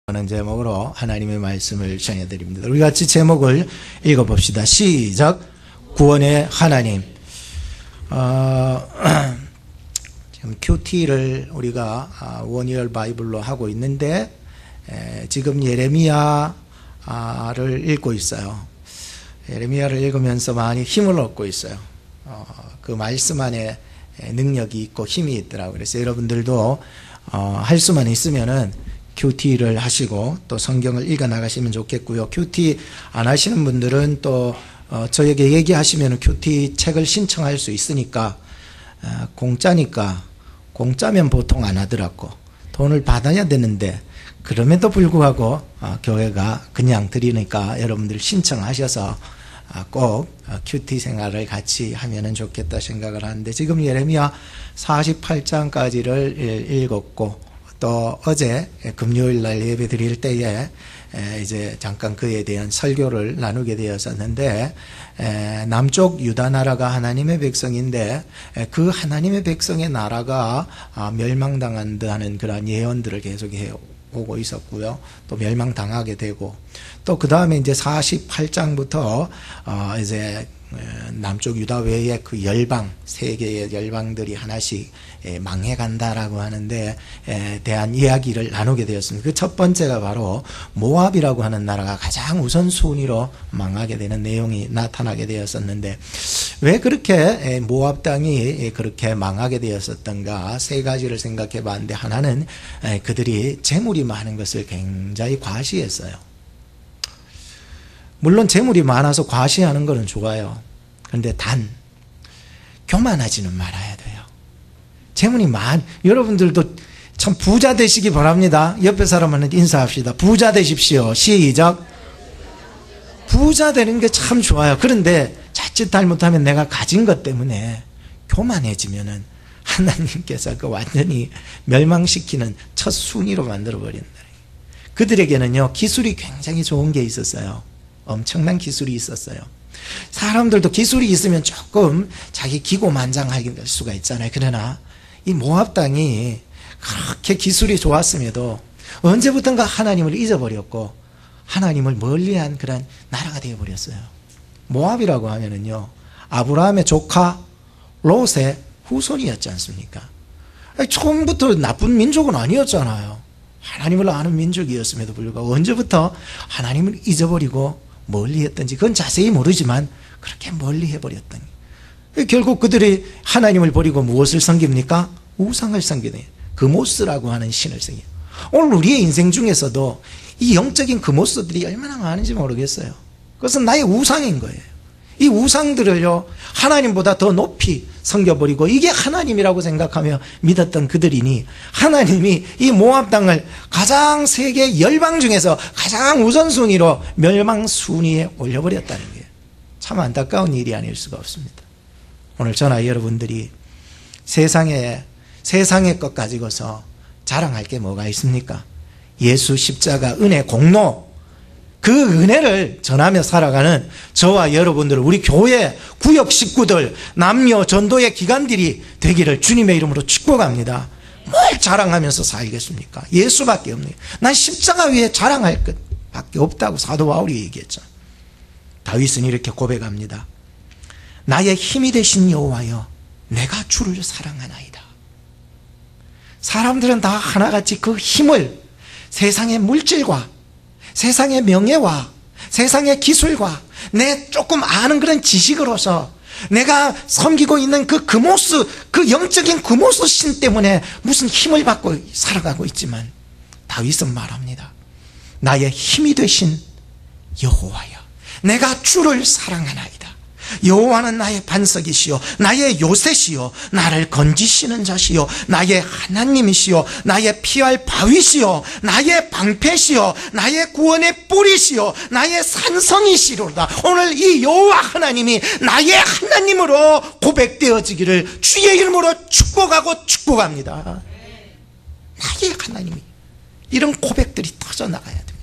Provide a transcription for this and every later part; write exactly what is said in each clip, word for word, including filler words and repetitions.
라는 제목으로 하나님의 말씀을 전해드립니다. 우리 같이 제목을 읽어봅시다. 시작. 구원의 하나님. 어, 지금 큐티를 우리가 원이얼 바이블로 하고 있는데 에, 지금 예레미야를 읽고 있어요. 예레미야를 읽으면서 많이 힘을 얻고 있어요. 어, 그 말씀 안에 능력이 있고 힘이 있더라고요. 그래서 여러분들도 어, 할 수만 있으면은 큐티를 하시고 또 성경을 읽어 나가시면 좋겠고요. 큐티 안 하시는 분들은 또 어, 저에게 얘기하시면 큐티 책을 신청할 수 있으니까 어, 공짜니까 공짜면 보통 안 하더라고. 돈을 받아야 되는데 그럼에도 불구하고 어, 교회가 그냥 드리니까 여러분들 신청하셔서 어, 꼭 어, 큐티 생활을 같이 하면 좋겠다 생각을 하는데 지금 예레미야 사십팔 장까지를 읽었고 또 어제 금요일 날 예배 드릴 때에 이제 잠깐 그에 대한 설교를 나누게 되었었는데 남쪽 유다 나라가 하나님의 백성인데 그 하나님의 백성의 나라가 멸망당한다는 그런 예언들을 계속해 오고 있었고요. 또 멸망당하게 되고 또 그 다음에 이제 사십팔 장부터 어 이제 남쪽 유다 외에 그 열방, 세 개의 열방들이 하나씩 망해간다라고 하는데 대한 이야기를 나누게 되었습니다. 그 첫 번째가 바로 모압이라고 하는 나라가 가장 우선순위로 망하게 되는 내용이 나타나게 되었었는데 왜 그렇게 모압 땅이 그렇게 망하게 되었었던가 세 가지를 생각해 봤는데 하나는 그들이 재물이 많은 것을 굉장히 과시했어요. 물론 재물이 많아서 과시하는 것은 좋아요. 그런데 단 교만하지는 말아야 돼요. 재물이 많 여러분들도 참 부자 되시기 바랍니다. 옆에 사람한테 인사합시다. 부자 되십시오. 시작. 부자 되는 게 참 좋아요. 그런데 자칫 잘못하면 내가 가진 것 때문에 교만해지면은 하나님께서 그 완전히 멸망시키는 첫 순위로 만들어 버린다. 그들에게는요 기술이 굉장히 좋은 게 있었어요. 엄청난 기술이 있었어요. 사람들도 기술이 있으면 조금 자기 기고만장할 수가 있잖아요. 그러나 이 모압 땅이 그렇게 기술이 좋았음에도 언제부턴가 하나님을 잊어버렸고 하나님을 멀리한 그런 나라가 되어버렸어요. 모압이라고 하면은요 아브라함의 조카 롯의 후손이었지 않습니까? 아니, 처음부터 나쁜 민족은 아니었잖아요. 하나님을 아는 민족이었음에도 불구하고 언제부터 하나님을 잊어버리고 멀리했던지 그건 자세히 모르지만 그렇게 멀리해버렸던 결국 그들이 하나님을 버리고 무엇을 섬깁니까? 우상을 섬기네. 그모스라고 하는 신을 섬겨요. 오늘 우리의 인생 중에서도 이 영적인 그모스들이 얼마나 많은지 모르겠어요. 그것은 나의 우상인 거예요. 이 우상들을요 하나님보다 더 높이 섬겨버리고 이게 하나님이라고 생각하며 믿었던 그들이니 하나님이 이 모압 땅을 가장 세계 열방 중에서 가장 우선순위로 멸망순위에 올려버렸다는 게 참 안타까운 일이 아닐 수가 없습니다. 오늘 저나 여러분들이 세상에 세상의 것 가지고서 자랑할 게 뭐가 있습니까? 예수 십자가 은혜 공로 그 은혜를 전하며 살아가는 저와 여러분들 우리 교회 구역 식구들 남녀 전도의 기관들이 되기를 주님의 이름으로 축복합니다. 뭘 자랑하면서 살겠습니까? 예수밖에 없네요. 난 십자가 위에 자랑할 것밖에 없다고 사도 바울이 얘기했죠. 다윗은 이렇게 고백합니다. 나의 힘이 되신 여호와여 내가 주를 사랑하나이다. 사람들은 다 하나같이 그 힘을 세상의 물질과 세상의 명예와 세상의 기술과 내 조금 아는 그런 지식으로서 내가 섬기고 있는 그 그모스 그 영적인 그모스 신 때문에 무슨 힘을 받고 살아가고 있지만 다윗은 말합니다. 나의 힘이 되신 여호와여 내가 주를 사랑하나이다. 여호와는 나의 반석이시요 나의 요새시요 나를 건지시는 자시요 나의 하나님이시요 나의 피할 바위시요 나의 방패시요 나의 구원의 뿌리시요 나의 산성이시로다. 오늘 이 여호와 하나님이 나의 하나님으로 고백되어지기를 주의 이름으로 축복하고 축복합니다. 나의 하나님이 이런 고백들이 터져나가야 됩니다.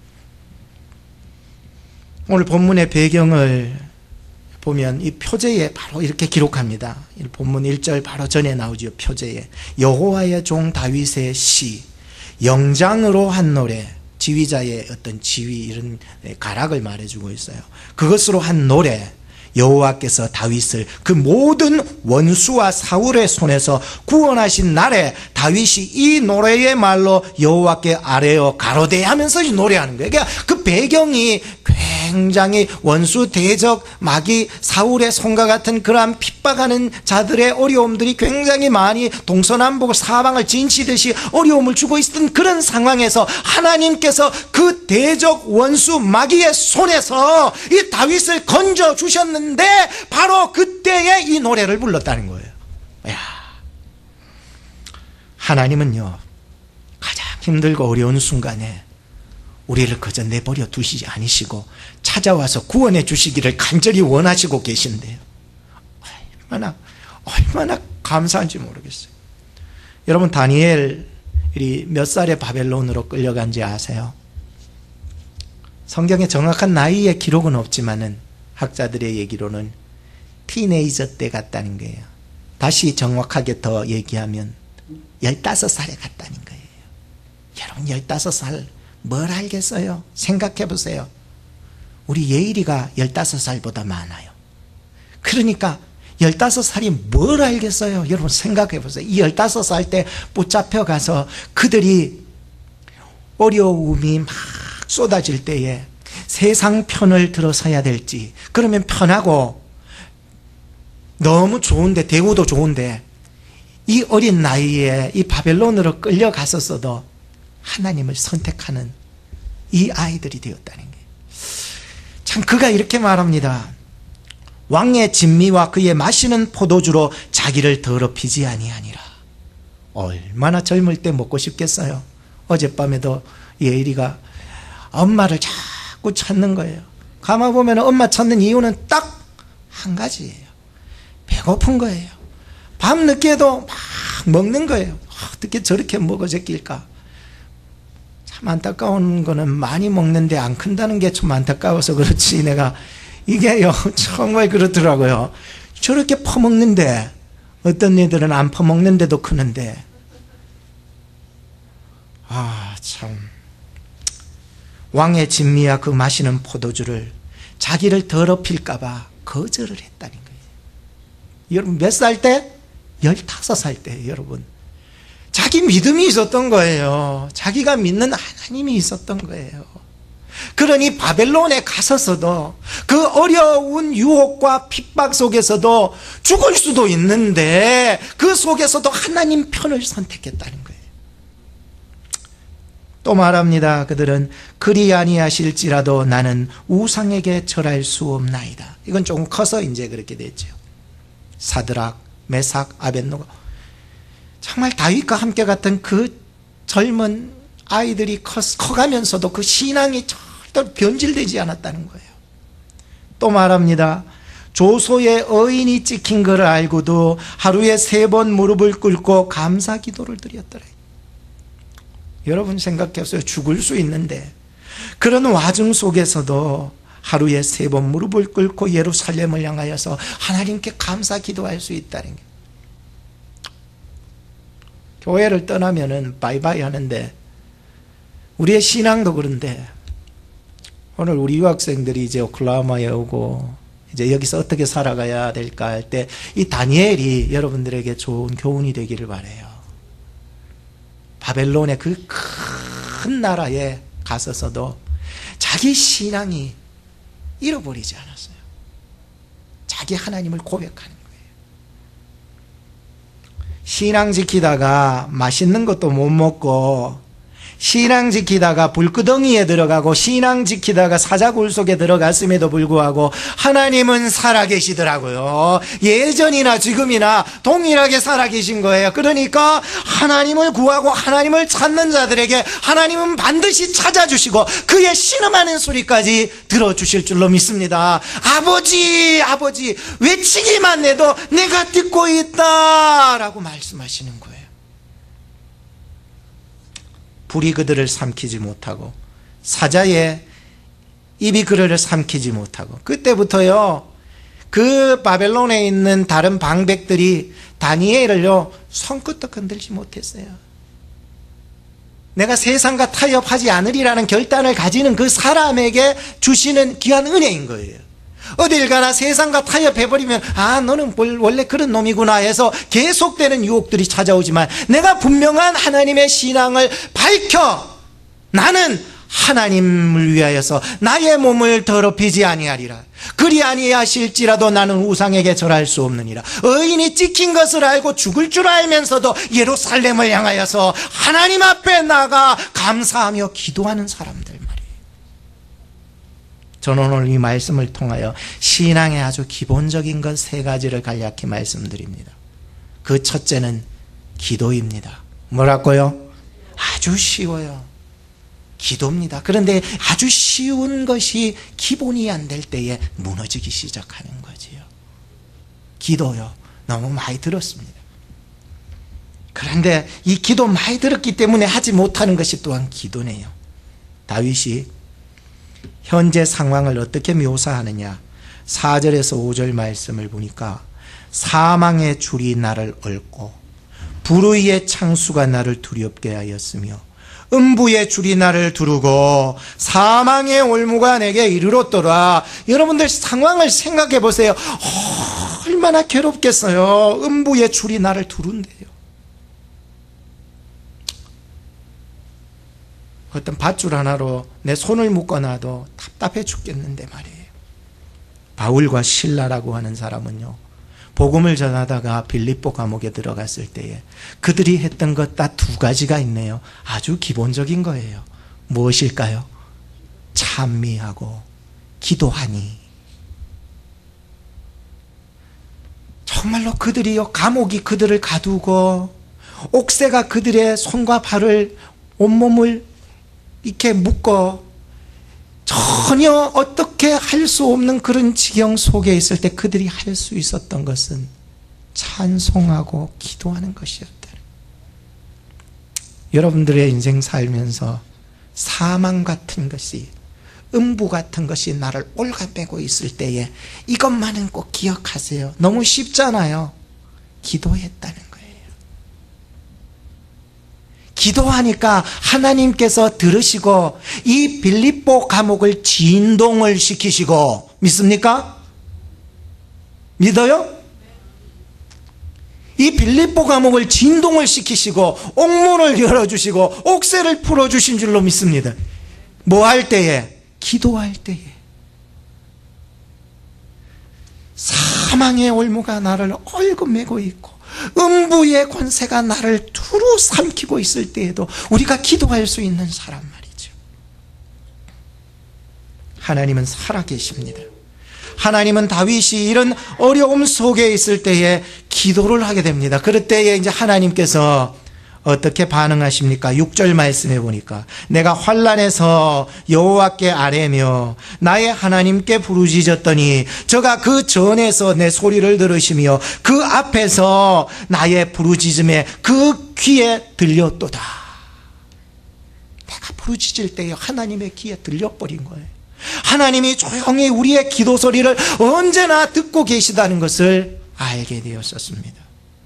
오늘 본문의 배경을 보면 이 표제에 바로 이렇게 기록합니다. 본문 일 절 바로 전에 나오죠. 표제에 여호와의 종 다윗의 시 영장으로 한 노래 지휘자의 어떤 지휘 이런 가락을 말해주고 있어요. 그것으로 한 노래, 여호와께서 다윗을 그 모든 원수와 사울의 손에서 구원하신 날에 다윗이 이 노래의 말로 여호와께 아뢰어 가로대하면서 노래하는 거예요. 그러니까 그 배경이 굉장히 원수 대적 마귀 사울의 손과 같은 그러한 핍박하는 자들의 어려움들이 굉장히 많이 동서남북 사방을 진치듯이 어려움을 주고 있던 그런 상황에서 하나님께서 그 대적 원수 마귀의 손에서 이 다윗을 건져 주셨는데 바로 그때에 이 노래를 불렀다는 거예요. 야, 하나님은요 가장 힘들고 어려운 순간에 우리를 그저 내버려 두시지 않으시고 찾아와서 구원해 주시기를 간절히 원하시고 계신데요. 얼마나 얼마나 감사한지 모르겠어요. 여러분, 다니엘이 몇 살에 바벨론으로 끌려간지 아세요? 성경에 정확한 나이의 기록은 없지만은 학자들의 얘기로는 티네이저 때 갔다는 거예요. 다시 정확하게 더 얘기하면 열다섯 살에 갔다는 거예요. 여러분, 열다섯 살 뭘 알겠어요? 생각해 보세요. 우리 예일이가 열다섯 살보다 많아요. 그러니까 열다섯 살이 뭘 알겠어요? 여러분 생각해 보세요. 이 열다섯 살 때 붙잡혀 가서 그들이 어려움이 막 쏟아질 때에 세상 편을 들어서야 될지, 그러면 편하고 너무 좋은데, 대우도 좋은데 이 어린 나이에 이 바벨론으로 끌려갔었어도 하나님을 선택하는 이 아이들이 되었다는 게, 참 그가 이렇게 말합니다. 왕의 진미와 그의 마시는 포도주로 자기를 더럽히지 아니하니라. 얼마나 젊을 때 먹고 싶겠어요. 어젯밤에도 예일이가 엄마를 자꾸 찾는 거예요. 가만보면 엄마 찾는 이유는 딱 한 가지예요. 배고픈 거예요. 밤늦게도 막 먹는 거예요. 어떻게 저렇게 먹어졌길까. 참 안타까운 거는 많이 먹는데 안 큰다는 게 좀 안타까워서 그렇지, 내가 이게요 정말 그렇더라고요. 저렇게 퍼먹는데 어떤 애들은 안 퍼먹는데도 크는데, 아 참, 왕의 진미와 그 마시는 포도주를 자기를 더럽힐까 봐 거절을 했다는 거예요. 여러분 몇 살 때? 열다섯 살 때. 여러분 자기 믿음이 있었던 거예요. 자기가 믿는 하나님이 있었던 거예요. 그러니 바벨론에 갔었어도 그 어려운 유혹과 핍박 속에서도 죽을 수도 있는데 그 속에서도 하나님 편을 선택했다는 거예요. 또 말합니다. 그들은 그리 아니하실지라도 나는 우상에게 절할 수 없나이다. 이건 조금 커서 이제 그렇게 됐죠. 사드락, 메삭, 아벳노고, 정말 다윗과 함께 갔던 그 젊은 아이들이 커, 커가면서도 그 신앙이 절대로 변질되지 않았다는 거예요. 또 말합니다. 조소의 어인이 찍힌 것을 알고도 하루에 세 번 무릎을 꿇고 감사 기도를 드렸더라. 여러분 생각해보세요. 죽을 수 있는데 그런 와중 속에서도 하루에 세 번 무릎을 꿇고 예루살렘을 향하여서 하나님께 감사 기도할 수 있다는 게, 교회를 떠나면은 바이바이 하는데 우리의 신앙도 그런데, 오늘 우리 유학생들이 이제 오클라호마에 오고 이제 여기서 어떻게 살아가야 될까 할 때 이 다니엘이 여러분들에게 좋은 교훈이 되기를 바라요. 바벨론의 그 큰 나라에 갔었어도 자기 신앙이 잃어버리지 않았어요. 자기 하나님을 고백하는 거예요. 신앙 지키다가 맛있는 것도 못 먹고, 신앙 지키다가 불구덩이에 들어가고, 신앙 지키다가 사자굴 속에 들어갔음에도 불구하고 하나님은 살아계시더라고요. 예전이나 지금이나 동일하게 살아계신 거예요. 그러니까 하나님을 구하고 하나님을 찾는 자들에게 하나님은 반드시 찾아주시고 그의 신음하는 소리까지 들어주실 줄로 믿습니다. 아버지, 아버지, 외치기만 해도 내가 듣고 있다 라고 말씀하시는 거예요. 불이 그들을 삼키지 못하고 사자의 입이 그들을 삼키지 못하고, 그때부터요 그 바벨론에 있는 다른 방백들이 다니엘을요 손끝도 건들지 못했어요. 내가 세상과 타협하지 않으리라는 결단을 가지는 그 사람에게 주시는 귀한 은혜인 거예요. 어딜 가나 세상과 타협해버리면 아 너는 원래 그런 놈이구나 해서 계속되는 유혹들이 찾아오지만, 내가 분명한 하나님의 신앙을 밝혀 나는 하나님을 위하여서 나의 몸을 더럽히지 아니하리라. 그리 아니하실지라도 나는 우상에게 절할 수 없느니라. 의인이 찍힌 것을 알고 죽을 줄 알면서도 예루살렘을 향하여서 하나님 앞에 나가 감사하며 기도하는 사람들 말이에요. 저는 오늘 이 말씀을 통하여 신앙의 아주 기본적인 것 세 가지를 간략히 말씀드립니다. 그 첫째는 기도입니다. 뭐라고요? 아주 쉬워요. 기도입니다. 그런데 아주 쉬운 것이 기본이 안 될 때에 무너지기 시작하는 거지요. 기도요. 너무 많이 들었습니다. 그런데 이 기도 많이 들었기 때문에 하지 못하는 것이 또한 기도네요. 다윗이 현재 상황을 어떻게 묘사하느냐, 사 절에서 오 절 말씀을 보니까 사망의 줄이 나를 얽고 불의의 창수가 나를 두렵게 하였으며 음부의 줄이 나를 두르고 사망의 올무가 내게 이르렀더라. 여러분들 상황을 생각해 보세요. 어, 얼마나 괴롭겠어요. 음부의 줄이 나를 두른대요. 어떤 밧줄 하나로 내 손을 묶어놔도 답답해 죽겠는데 말이에요. 바울과 실라라고 하는 사람은요, 복음을 전하다가 빌립보 감옥에 들어갔을 때에 그들이 했던 것 딱 두 가지가 있네요. 아주 기본적인 거예요. 무엇일까요? 찬미하고 기도하니. 정말로 그들이요, 감옥이 그들을 가두고 옥새가 그들의 손과 발을, 온몸을 이렇게 묶어 전혀 어떻게 할 수 없는 그런 지경 속에 있을 때 그들이 할 수 있었던 것은 찬송하고 기도하는 것이었다. 여러분들의 인생 살면서 사망 같은 것이, 음부 같은 것이 나를 올가매고 있을 때에 이것만은 꼭 기억하세요. 너무 쉽잖아요. 기도했다는 거예요. 기도하니까 하나님께서 들으시고 이 빌립보 감옥을 진동을 시키시고, 믿습니까? 믿어요? 이 빌립보 감옥을 진동을 시키시고 옥문을 열어주시고 옥새를 풀어주신 줄로 믿습니다. 뭐 할 때에? 기도할 때에. 사망의 올무가 나를 얽어매고 있고 음부의 권세가 나를 두루 삼키고 있을 때에도 우리가 기도할 수 있는 사람 말이죠. 하나님은 살아계십니다. 하나님은 다윗이 이런 어려움 속에 있을 때에 기도를 하게 됩니다. 그럴 때에 이제 하나님께서 어떻게 반응하십니까? 육 절 말씀해 보니까 내가 환난에서 여호와께 아뢰며 나의 하나님께 부르짖었더니 저가 그 전에서 내 소리를 들으시며 그 앞에서 나의 부르짖음에 그 귀에 들렸도다. 내가 부르짖을 때에 하나님의 귀에 들려버린 거예요. 하나님이 조용히 우리의 기도 소리를 언제나 듣고 계시다는 것을 알게 되었었습니다.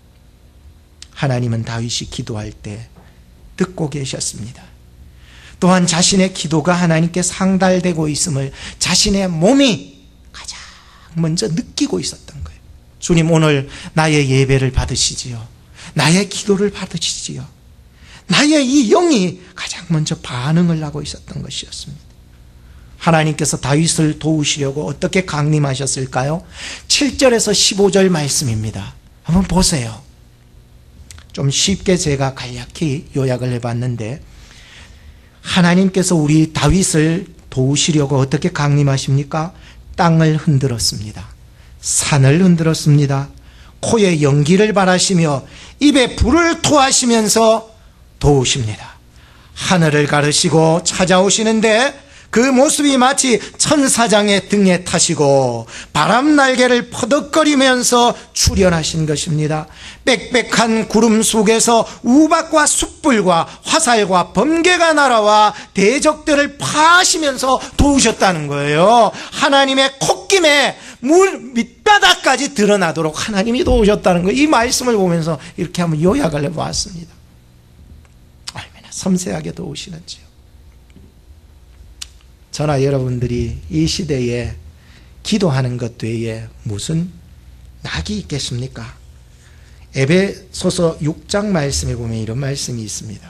하나님은 다윗이 기도할 때 듣고 계셨습니다. 또한 자신의 기도가 하나님께 상달되고 있음을 자신의 몸이 가장 먼저 느끼고 있었던 거예요. 주님, 오늘 나의 예배를 받으시지요. 나의 기도를 받으시지요. 나의 이 영이 가장 먼저 반응을 하고 있었던 것이었습니다. 하나님께서 다윗을 도우시려고 어떻게 강림하셨을까요? 칠 절에서 십오 절 말씀입니다. 한번 보세요. 좀 쉽게 제가 간략히 요약을 해봤는데, 하나님께서 우리 다윗을 도우시려고 어떻게 강림하십니까? 땅을 흔들었습니다. 산을 흔들었습니다. 코에 연기를 발하시며 입에 불을 토하시면서 도우십니다. 하늘을 가르시고 찾아오시는데 그 모습이 마치 천사장의 등에 타시고 바람 날개를 퍼덕거리면서 출현하신 것입니다. 빽빽한 구름 속에서 우박과 숯불과 화살과 번개가 날아와 대적들을 파하시면서 도우셨다는 거예요. 하나님의 콧김에 물 밑바닥까지 드러나도록 하나님이 도우셨다는 거예요. 이 말씀을 보면서 이렇게 한번 요약을 해보았습니다. 얼마나 섬세하게 도우시는지요. 저나 여러분들이 이 시대에 기도하는 것 외에 무슨 낙이 있겠습니까? 에베소서 육 장 말씀에 보면 이런 말씀이 있습니다.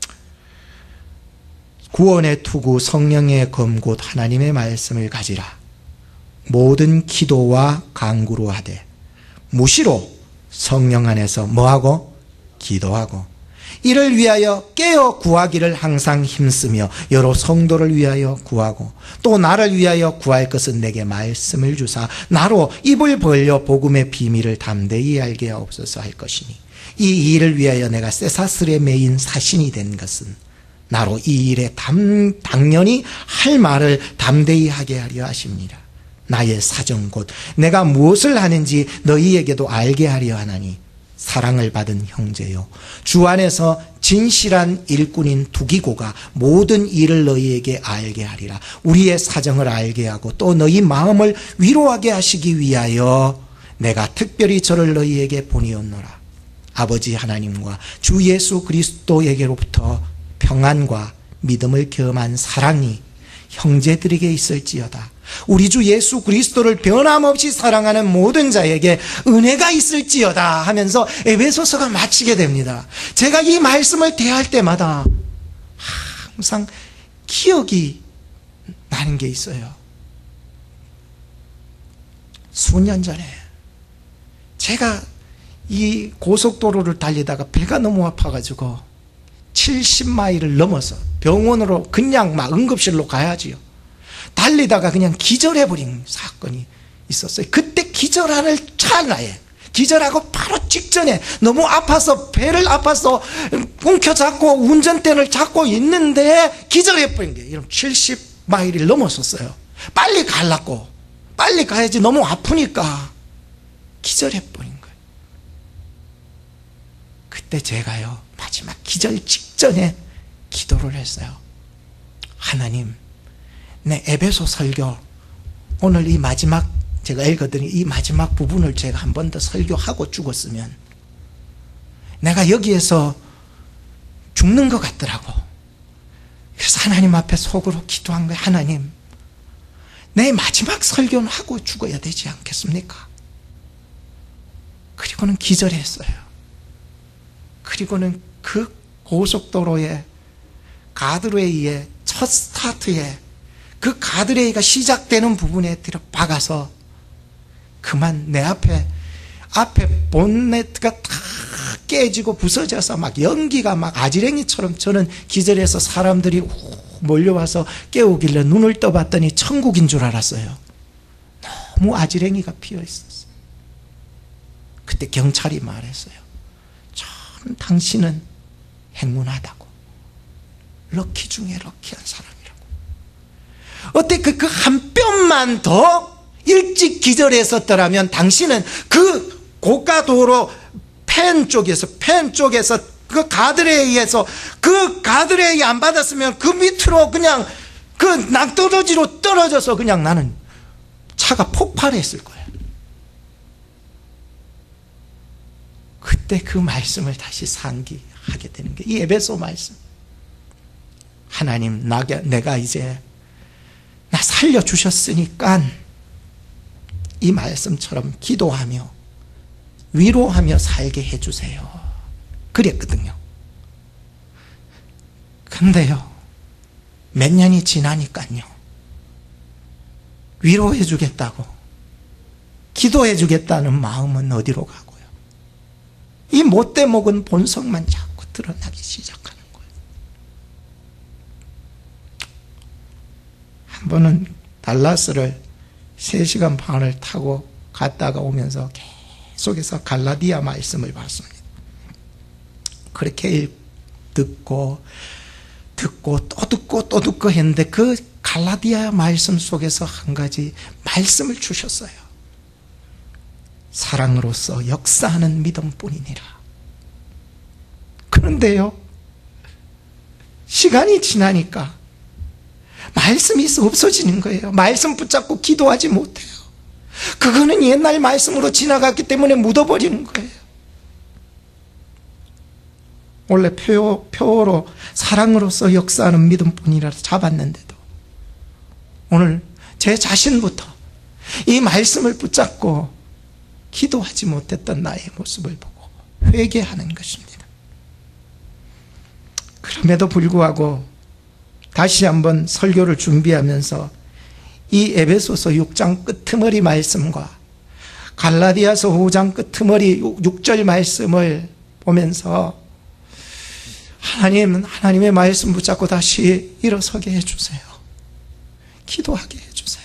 구원의 투구 성령의 검 곧 하나님의 말씀을 가지라. 모든 기도와 간구로 하되 무시로 성령 안에서 뭐하고? 기도하고 이를 위하여 깨어 구하기를 항상 힘쓰며 여러 성도를 위하여 구하고 또 나를 위하여 구할 것은 내게 말씀을 주사 나로 입을 벌려 복음의 비밀을 담대히 알게 하옵소서 할 것이니 이 일을 위하여 내가 쇠사슬에 매인 사신이 된 것은 나로 이 일에 담, 당연히 할 말을 담대히 하게 하려 하십니다. 나의 사정 곧 내가 무엇을 하는지 너희에게도 알게 하려 하나니 사랑을 받은 형제요 주 안에서 진실한 일꾼인 두기고가 모든 일을 너희에게 알게 하리라. 우리의 사정을 알게 하고 또 너희 마음을 위로하게 하시기 위하여 내가 특별히 저를 너희에게 보내었노라. 아버지 하나님과 주 예수 그리스도에게로부터 평안과 믿음을 겸한 사랑이 형제들에게 있을지어다. 우리 주 예수 그리스도를 변함없이 사랑하는 모든 자에게 은혜가 있을지어다 하면서 에베소서가 마치게 됩니다. 제가 이 말씀을 대할 때마다 항상 기억이 나는 게 있어요. 수년 전에 제가 이 고속도로를 달리다가 배가 너무 아파가지고 칠십 마일을 넘어서 병원으로 그냥 막 응급실로 가야지요. 달리다가 그냥 기절해버린 사건이 있었어요. 그때 기절하는 찰나에 기절하고 바로 직전에 너무 아파서 배를 아파서 움켜잡고 운전대를 잡고 있는데 기절해버린 거예요. 이런 칠십 마일을 넘었었어요. 빨리 가려고 빨리 가야지 너무 아프니까 기절해버린 거예요. 그때 제가요 마지막 기절 직전에 기도를 했어요. 하나님, 내 에베소 설교 오늘 이 마지막 제가 읽었더니 이 마지막 부분을 제가 한 번 더 설교하고 죽었으면 내가 여기에서 죽는 것 같더라고. 그래서 하나님 앞에 속으로 기도한 거예요. 하나님, 내 마지막 설교는 하고 죽어야 되지 않겠습니까? 그리고는 기절했어요. 그리고는 그 고속도로에 가드레일에 첫 스타트에 그 가드레일가 시작되는 부분에 들어 박아서 그만 내 앞에 앞에 본네트가 다 깨지고 부서져서 막 연기가 막 아지랭이처럼 저는 기절해서 사람들이 몰려와서 깨우길래 눈을 떠봤더니 천국인 줄 알았어요. 너무 아지랭이가 피어 있었어요. 그때 경찰이 말했어요. 참 당신은 행운하다고. 럭키 중에 럭키한 사람이라고. 어때 그 그 한 뼘만 더 일찍 기절했었더라면 당신은 그 고가도로 펜 쪽에서 펜 쪽에서 그 가드레일에서 그 가드레일 안 받았으면 그 밑으로 그냥 그 낭떠러지로 떨어져서 그냥 나는 차가 폭발했을 거예요. 그때 그 말씀을 다시 상기하게 되는 게 이 에베소 말씀. 하나님, 나, 내가 이제 나 살려주셨으니까 이 말씀처럼 기도하며 위로하며 살게 해주세요. 그랬거든요. 근데요, 몇 년이 지나니까요, 위로해 주겠다고, 기도해 주겠다는 마음은 어디로 가고요? 이 못돼 먹은 본성만 자꾸 드러나기 시작하는 거예요. 한 번은 달라스를 세 시간 반을 타고 갔다가 오면서 계속해서 갈라디아 말씀을 봤습니다. 그렇게 듣고 듣고 또 듣고 또 듣고 했는데 그 갈라디아 말씀 속에서 한 가지 말씀을 주셨어요. 사랑으로서 역사하는 믿음뿐이니라. 그런데요, 시간이 지나니까 말씀이 없어지는 거예요. 말씀 붙잡고 기도하지 못해요. 그거는 옛날 말씀으로 지나갔기 때문에 묻어버리는 거예요. 원래 표, 표로 사랑으로서 역사하는 믿음뿐이라 잡았는데도 오늘 제 자신부터 이 말씀을 붙잡고 기도하지 못했던 나의 모습을 보고 회개하는 것입니다. 그럼에도 불구하고 다시 한번 설교를 준비하면서 이 에베소서 육 장 끄트머리 말씀과 갈라디아서 오 장 끄트머리 육 절 말씀을 보면서 하나님, 하나님의 말씀 붙잡고 다시 일어서게 해주세요. 기도하게 해주세요.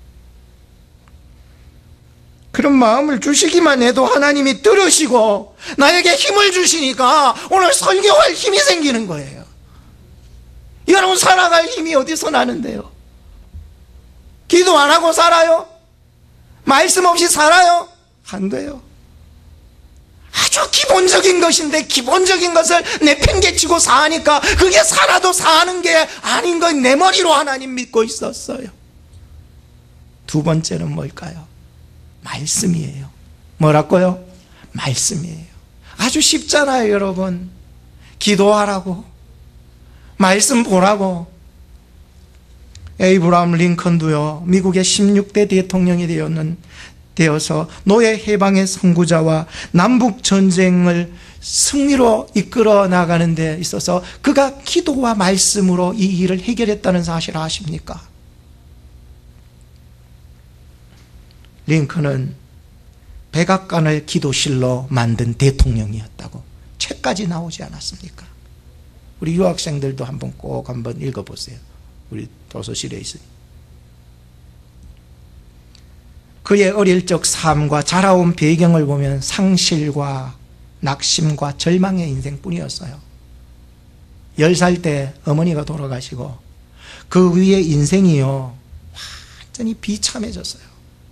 그런 마음을 주시기만 해도 하나님이 들으시고 나에게 힘을 주시니까 오늘 설교할 힘이 생기는 거예요. 여러분, 살아갈 힘이 어디서 나는데요? 기도 안 하고 살아요? 말씀 없이 살아요? 안 돼요. 아주 기본적인 것인데 기본적인 것을 내팽개치고 사니까 그게 살아도 사는 게 아닌 건 내 머리로 하나님 믿고 있었어요. 두 번째는 뭘까요? 말씀이에요. 뭐라고요? 말씀이에요. 아주 쉽잖아요, 여러분. 기도하라고, 말씀 보라고. 에이브라함 링컨도요, 미국의 십육 대 대통령이 되었는 되어서 노예 해방의 선구자와 남북 전쟁을 승리로 이끌어 나가는 데 있어서 그가 기도와 말씀으로 이 일을 해결했다는 사실을 아십니까? 링컨은 백악관을 기도실로 만든 대통령이었다고 책까지 나오지 않았습니까? 우리 유학생들도 한번 꼭 한번 읽어보세요. 우리 도서실에 있으니. 그의 어릴 적 삶과 자라온 배경을 보면 상실과 낙심과 절망의 인생뿐이었어요. 열 살 때 어머니가 돌아가시고 그 위에 인생이요 완전히 비참해졌어요.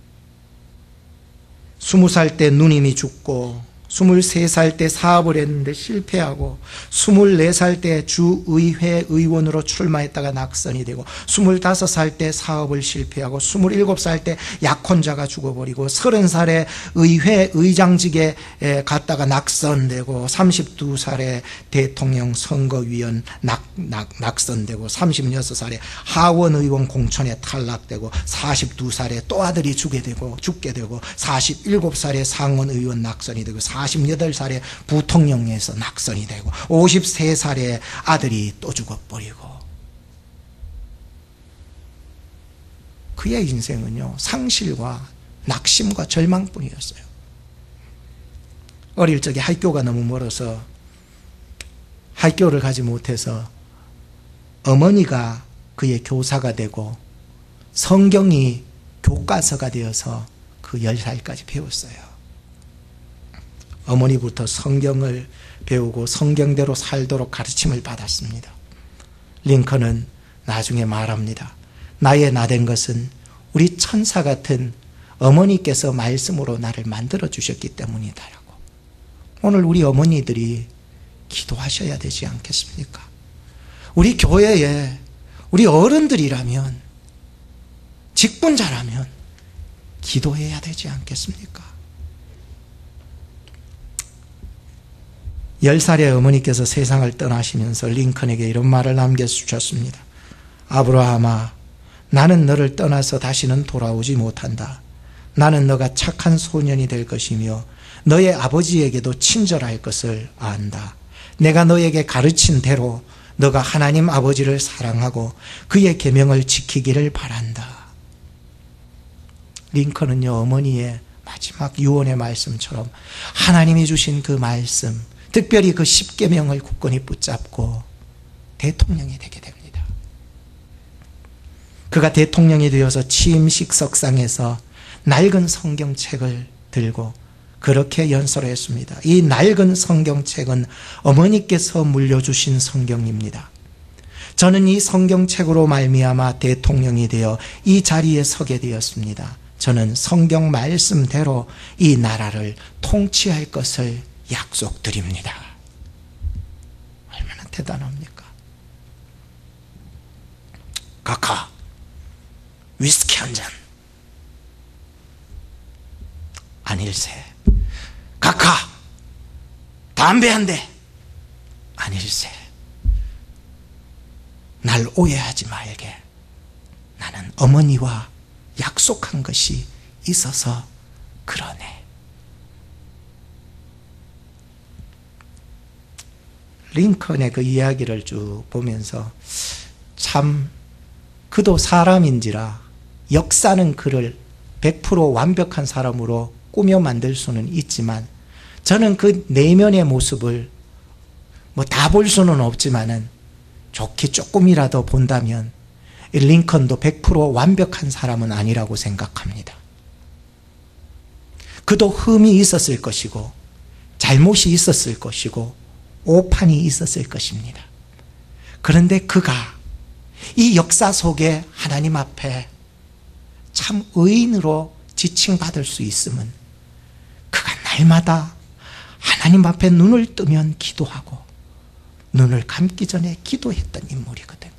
스무 살 때 누님이 죽고 스물세 살 때 사업을 했는데 실패하고 스물네 살 때 주의회 의원으로 출마했다가 낙선이 되고 스물다섯 살 때 사업을 실패하고 스물일곱 살 때 약혼자가 죽어버리고 서른 살에 의회 의장직에 갔다가 낙선되고 서른두 살에 대통령 선거위원 낙, 낙, 낙선되고 서른여섯 살에 하원의원 공천에 탈락되고 사십두 살에 또 아들이 죽게 되고 죽게 되고 사십일곱 살에 상원의원 낙선이 되고 사십여덟 살에 부통령에서 낙선이 되고 오십세 살에 아들이 또 죽어버리고 그의 인생은요 상실과 낙심과 절망뿐이었어요. 어릴 적에 학교가 너무 멀어서 학교를 가지 못해서 어머니가 그의 교사가 되고 성경이 교과서가 되어서 그 열 살까지 배웠어요. 어머니부터 성경을 배우고 성경대로 살도록 가르침을 받았습니다. 링컨은 나중에 말합니다. 나의 나된 것은 우리 천사 같은 어머니께서 말씀으로 나를 만들어 주셨기 때문이다라고. 오늘 우리 어머니들이 기도하셔야 되지 않겠습니까? 우리 교회에 우리 어른들이라면 직분자라면 기도해야 되지 않겠습니까? 열 살의 어머니께서 세상을 떠나시면서 링컨에게 이런 말을 남겨주셨습니다. 아브라함아, 나는 너를 떠나서 다시는 돌아오지 못한다. 나는 너가 착한 소년이 될 것이며 너의 아버지에게도 친절할 것을 안다. 내가 너에게 가르친 대로 너가 하나님 아버지를 사랑하고 그의 계명을 지키기를 바란다. 링컨은요, 어머니의 마지막 유언의 말씀처럼 하나님이 주신 그 말씀, 특별히 그 십계명을 굳건히 붙잡고 대통령이 되게 됩니다. 그가 대통령이 되어서 취임식 석상에서 낡은 성경책을 들고 그렇게 연설을 했습니다. 이 낡은 성경책은 어머니께서 물려주신 성경입니다. 저는 이 성경책으로 말미암아 대통령이 되어 이 자리에 서게 되었습니다. 저는 성경 말씀대로 이 나라를 통치할 것을 약속드립니다. 얼마나 대단합니까? 카카, 위스키 한 잔. 아닐세. 카카, 담배 한 대. 아닐세. 날 오해하지 말게. 나는 어머니와 약속한 것이 있어서 그러네. 링컨의 그 이야기를 쭉 보면서 참 그도 사람인지라 역사는 그를 백 퍼센트 완벽한 사람으로 꾸며 만들 수는 있지만 저는 그 내면의 모습을 뭐 다 볼 수는 없지만은 좋게 조금이라도 본다면 링컨도 백 퍼센트 완벽한 사람은 아니라고 생각합니다. 그도 흠이 있었을 것이고 잘못이 있었을 것이고 오판이 있었을 것입니다. 그런데 그가 이 역사 속에 하나님 앞에 참 의인으로 지칭받을 수 있음은 그가 날마다 하나님 앞에 눈을 뜨면 기도하고 눈을 감기 전에 기도했던 인물이거든.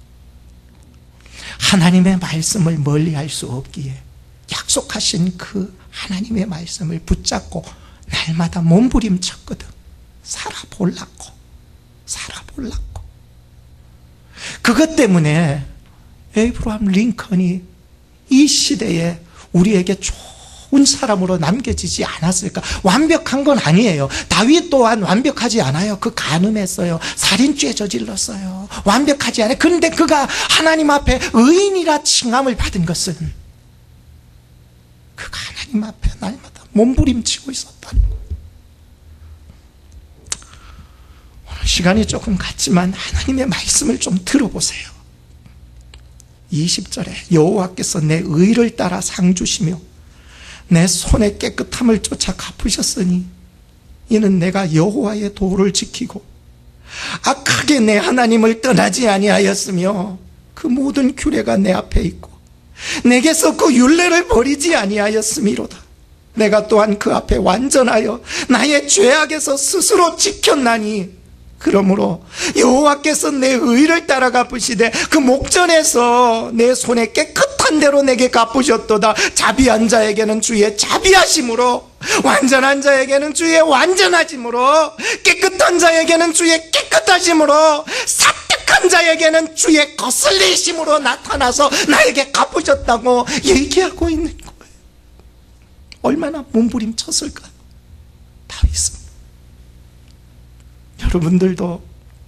하나님의 말씀을 멀리할 수 없기에 약속하신 그 하나님의 말씀을 붙잡고 날마다 몸부림쳤거든. 살아보려고 살아보려고. 그것 때문에 에이브러함 링컨이 이 시대에 우리에게 좋은 사람으로 남겨지지 않았을까? 완벽한 건 아니에요. 다윗 또한 완벽하지 않아요. 그 간음했어요. 살인죄 저질렀어요. 완벽하지 않아요. 그런데 그가 하나님 앞에 의인이라 칭함을 받은 것은 그가 하나님 앞에 날마다 몸부림치고 있었다는 거예요. 오늘 시간이 조금 갔지만 하나님의 말씀을 좀 들어보세요. 이십 절에 여호와께서 내 의를 따라 상 주시며 내 손의 깨끗함을 쫓아 갚으셨으니 이는 내가 여호와의 도를 지키고 악하게 내 하나님을 떠나지 아니하였으며 그 모든 규례가 내 앞에 있고 내게서 그 율례를 버리지 아니하였음이로다. 내가 또한 그 앞에 완전하여 나의 죄악에서 스스로 지켰나니 그러므로 여호와께서 내 의를 따라 갚으시되 그 목전에서 내 손에 깨끗한 대로 내게 갚으셨도다. 자비한 자에게는 주의 자비하심으로 완전한 자에게는 주의 완전하심으로 깨끗한 자에게는 주의 깨끗하심으로 사특한 자에게는 주의 거슬리심으로 나타나서 나에게 갚으셨다고 얘기하고 있는 거예요. 얼마나 몸부림쳤을까요? 다윗은. 여러분들도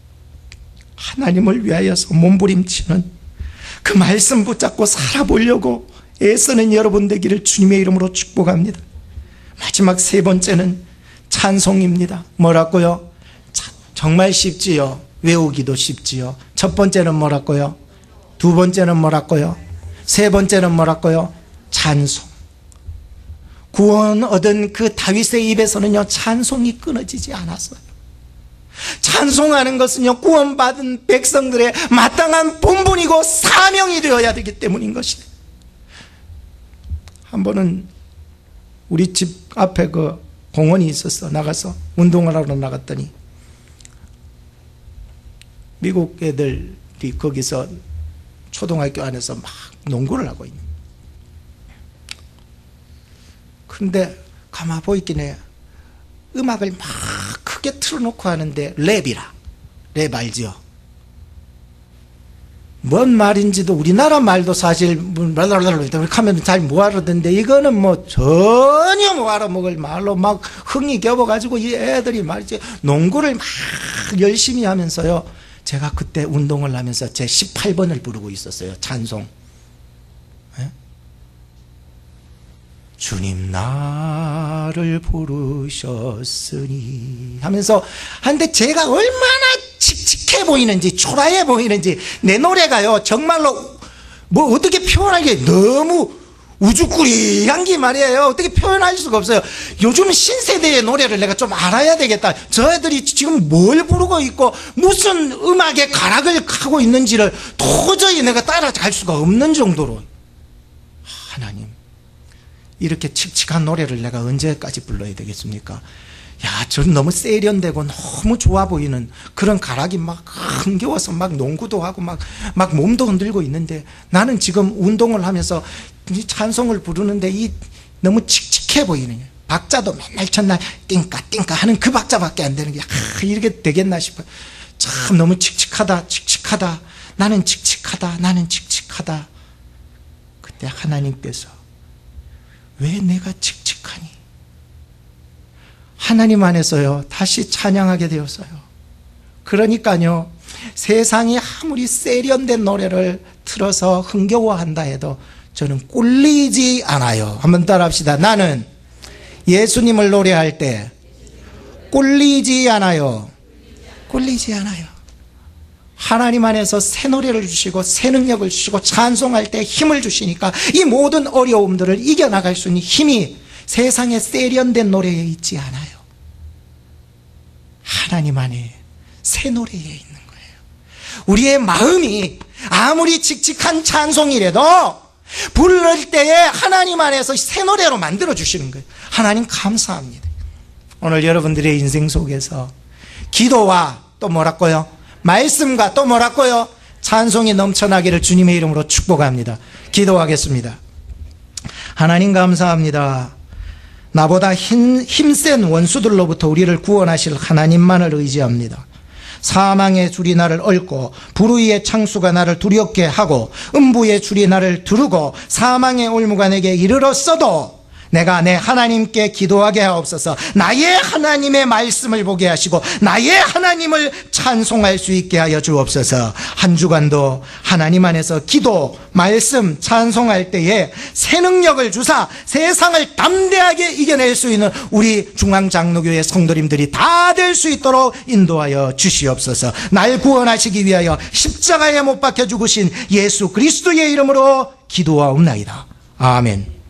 하나님을 위하여서 몸부림치는 그 말씀 붙잡고 살아보려고 애쓰는 여러분 되기를 주님의 이름으로 축복합니다. 마지막 세 번째는 찬송입니다. 뭐라고요? 자, 정말 쉽지요. 외우기도 쉽지요. 첫 번째는 뭐라고요? 두 번째는 뭐라고요? 세 번째는 뭐라고요? 찬송. 구원 얻은 그 다윗의 입에서는요 찬송이 끊어지지 않았어요. 찬송하는 것은요 구원받은 백성들의 마땅한 본분이고 사명이 되어야 되기 때문인 것이에요. 한 번은 우리 집 앞에 그 공원이 있었어. 나가서 운동을 하러 나갔더니 미국 애들이 거기서 초등학교 안에서 막 농구를 하고 있는. 그런데 가만 보이긴 해. 음악을 막 크게 틀어놓고 하는데 랩이라. 랩 알지요? 뭔 말인지도 우리나라 말도 사실 하면 잘 못 알아듣는데 이거는 뭐 전혀 못 알아먹을 말로 막 흥이 겹어가지고 이 애들이 말이지 농구를 막 열심히 하면서요. 제가 그때 운동을 하면서 제 십팔 번을 부르고 있었어요. 찬송. 에? 주님 나를 부르셨으니 하면서 하는데 제가 얼마나 칙칙해 보이는지 초라해 보이는지 내 노래가요 정말로 뭐 어떻게 표현하기 너무 우주꾸리한 게 말이에요. 어떻게 표현할 수가 없어요. 요즘 신세대의 노래를 내가 좀 알아야 되겠다. 저 애들이 지금 뭘 부르고 있고 무슨 음악의 가락을 하고 있는지를 도저히 내가 따라갈 수가 없는 정도로. 하나님, 이렇게 칙칙한 노래를 내가 언제까지 불러야 되겠습니까? 야, 전 너무 세련되고 너무 좋아 보이는 그런 가락이 막 흥겨워서 막 농구도 하고 막, 막 몸도 흔들고 있는데 나는 지금 운동을 하면서 이 찬송을 부르는데 이 너무 칙칙해 보이는 거예요. 박자도 맨날 첫날 띵까 띵까 하는 그 박자밖에 안 되는 게 아, 이렇게 되겠나 싶어요. 참 너무 칙칙하다, 칙칙하다. 나는 칙칙하다, 나는 칙칙하다. 그때 하나님께서 왜 내가 칙칙하니? 하나님 안에서요, 다시 찬양하게 되었어요. 그러니까요, 세상이 아무리 세련된 노래를 틀어서 흥겨워한다 해도 저는 꿀리지 않아요. 한번 따라합시다. 나는 예수님을 노래할 때 꿀리지 않아요. 꿀리지 않아요. 하나님 안에서 새 노래를 주시고 새 능력을 주시고 찬송할 때 힘을 주시니까 이 모든 어려움들을 이겨나갈 수 있는 힘이 세상의 세련된 노래에 있지 않아요. 하나님 안에 새 노래에 있는 거예요. 우리의 마음이 아무리 칙칙한 찬송이라도 부를 때에 하나님 안에서 새 노래로 만들어 주시는 거예요. 하나님 감사합니다. 오늘 여러분들의 인생 속에서 기도와 또 뭐라고요? 말씀과 또 뭐라고요? 찬송이 넘쳐나기를 주님의 이름으로 축복합니다. 기도하겠습니다. 하나님 감사합니다. 나보다 힘, 힘센 원수들로부터 우리를 구원하실 하나님만을 의지합니다. 사망의 줄이 나를 얽고 불의의 창수가 나를 두렵게 하고 음부의 줄이 나를 두르고 사망의 올무가 내게 이르렀어도 내가 내 하나님께 기도하게 하옵소서. 나의 하나님의 말씀을 보게 하시고 나의 하나님을 찬송할 수 있게 하여 주옵소서. 한 주간도 하나님 안에서 기도, 말씀, 찬송할 때에 새 능력을 주사 세상을 담대하게 이겨낼 수 있는 우리 중앙장로교회 성도님들이 다 될 수 있도록 인도하여 주시옵소서. 날 구원하시기 위하여 십자가에 못 박혀 죽으신 예수 그리스도의 이름으로 기도하옵나이다. 아멘.